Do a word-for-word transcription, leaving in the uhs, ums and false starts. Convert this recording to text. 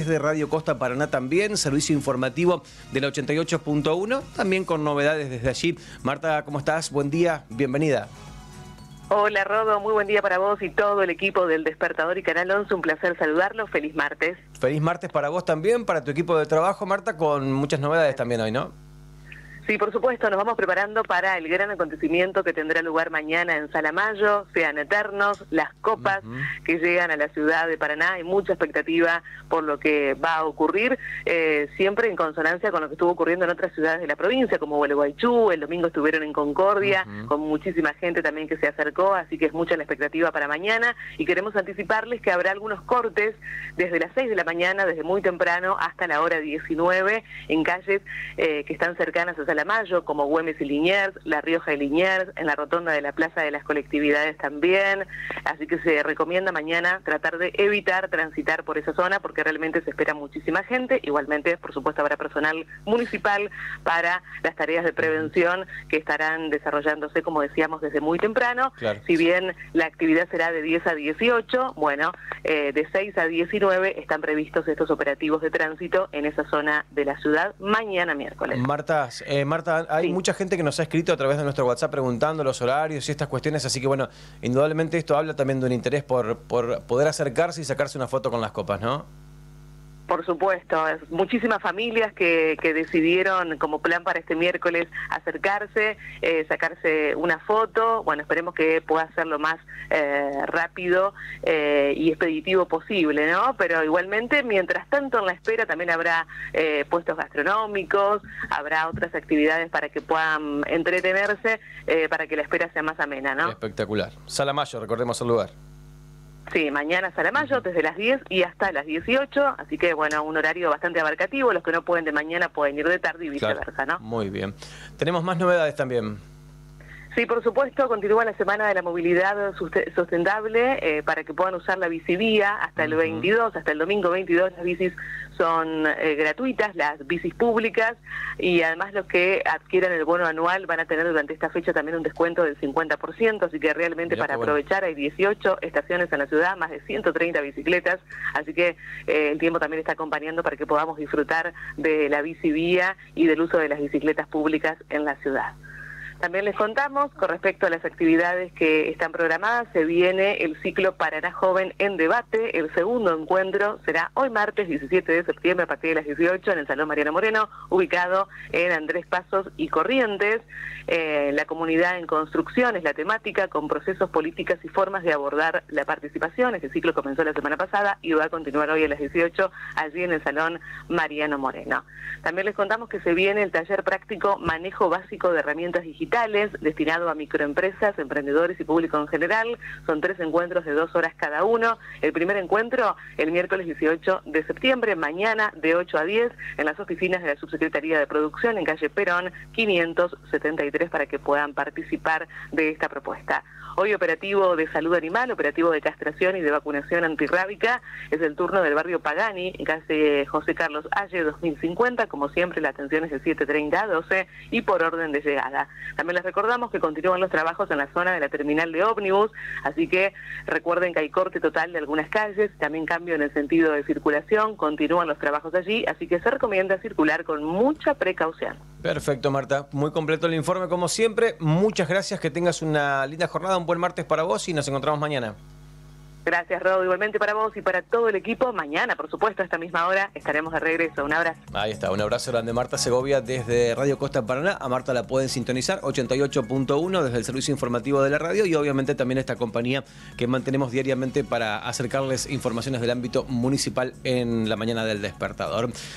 desde Radio Costa Paraná también, servicio informativo de la ochenta y ocho punto uno, también con novedades desde allí. Marta, ¿cómo estás? Buen día, bienvenida. Hola Rodo, muy buen día para vos y todo el equipo del Despertador y Canal once, un placer saludarlos, feliz martes. Feliz martes para vos también, para tu equipo de trabajo, Marta, con muchas novedades también hoy, ¿no? Sí, por supuesto, nos vamos preparando para el gran acontecimiento que tendrá lugar mañana en Salamayo, sean eternos, las copas uh-huh. que llegan a la ciudad de Paraná, hay mucha expectativa por lo que va a ocurrir, eh, siempre en consonancia con lo que estuvo ocurriendo en otras ciudades de la provincia, como Gualeguaychú, el domingo estuvieron en Concordia, uh-huh. con muchísima gente también que se acercó, así que es mucha la expectativa para mañana, y queremos anticiparles que habrá algunos cortes desde las seis de la mañana, desde muy temprano hasta la hora diecinueve, en calles eh, que están cercanas a Salamayo, como Güemes y Liniers, La Rioja y Liniers, en la rotonda de la Plaza de las Colectividades también, así que se recomienda mañana tratar de evitar transitar por esa zona porque realmente se espera muchísima gente. Igualmente, por supuesto, habrá personal municipal para las tareas de prevención que estarán desarrollándose, como decíamos, desde muy temprano. Claro. Si bien la actividad será de diez a dieciocho, bueno, eh, de seis a diecinueve están previstos estos operativos de tránsito en esa zona de la ciudad mañana miércoles. Marta, eh, Marta, hay sí. mucha gente que nos ha escrito a través de nuestro WhatsApp preguntando los horarios y estas cuestiones, así que bueno, indudablemente esto habla también de un interés por, por poder acercarse y sacarse una foto con las copas, ¿no? Por supuesto, muchísimas familias que, que decidieron como plan para este miércoles acercarse, eh, sacarse una foto. Bueno, esperemos que pueda ser lo más eh, rápido eh, y expeditivo posible, ¿no? Pero igualmente, mientras tanto en la espera también habrá eh, puestos gastronómicos, habrá otras actividades para que puedan entretenerse, eh, para que la espera sea más amena, ¿no? Espectacular. Salamayo, recordemos el lugar. Sí, mañana Salamayo, desde las diez y hasta las dieciocho, así que bueno, un horario bastante abarcativo, los que no pueden de mañana pueden ir de tarde y viceversa, claro, ¿no? Muy bien. Tenemos más novedades también. Sí, por supuesto, continúa la Semana de la Movilidad Sustentable eh, para que puedan usar la bicivía hasta el veintidós, hasta el domingo veintidós las bicis son eh, gratuitas, las bicis públicas, y además los que adquieran el bono anual van a tener durante esta fecha también un descuento del cincuenta por ciento, así que realmente Mirá para aprovechar bueno. Hay dieciocho estaciones en la ciudad, más de ciento treinta bicicletas, así que eh, el tiempo también está acompañando para que podamos disfrutar de la bicivía y del uso de las bicicletas públicas en la ciudad. También les contamos, con respecto a las actividades que están programadas, se viene el ciclo Paraná Joven en Debate. El segundo encuentro será hoy martes diecisiete de septiembre a partir de las dieciocho en el Salón Mariano Moreno, ubicado en Andrés Pasos y Corrientes. Eh, la comunidad en construcción es la temática, con procesos, políticas y formas de abordar la participación. Este ciclo comenzó la semana pasada y va a continuar hoy a las dieciocho allí en el Salón Mariano Moreno. También les contamos que se viene el taller práctico Manejo Básico de Herramientas Digitales, destinado a microempresas, emprendedores y público en general. Son tres encuentros de dos horas cada uno. El primer encuentro el miércoles dieciocho de septiembre, mañana de ocho a diez, en las oficinas de la Subsecretaría de Producción en calle Perón quinientos setenta y tres, para que puedan participar de esta propuesta. Hoy operativo de salud animal, operativo de castración y de vacunación antirrábica. Es el turno del barrio Pagani, en calle José Carlos Halle dos mil cincuenta. Como siempre, la atención es de siete treinta a doce y por orden de llegada. También les recordamos que continúan los trabajos en la zona de la terminal de ómnibus, así que recuerden que hay corte total de algunas calles, también cambio en el sentido de circulación, continúan los trabajos allí, así que se recomienda circular con mucha precaución. Perfecto, Marta. Muy completo el informe, como siempre. Muchas gracias, que tengas una linda jornada, un buen martes para vos y nos encontramos mañana. Gracias, Rodo. Igualmente para vos y para todo el equipo. Mañana, por supuesto, a esta misma hora estaremos de regreso. Un abrazo. Ahí está, un abrazo grande, Marta Segovia, desde Radio Costa Paraná. A Marta la pueden sintonizar, ochenta y ocho punto uno, desde el servicio informativo de la radio, y obviamente también esta compañía que mantenemos diariamente para acercarles informaciones del ámbito municipal en la mañana del Despertador.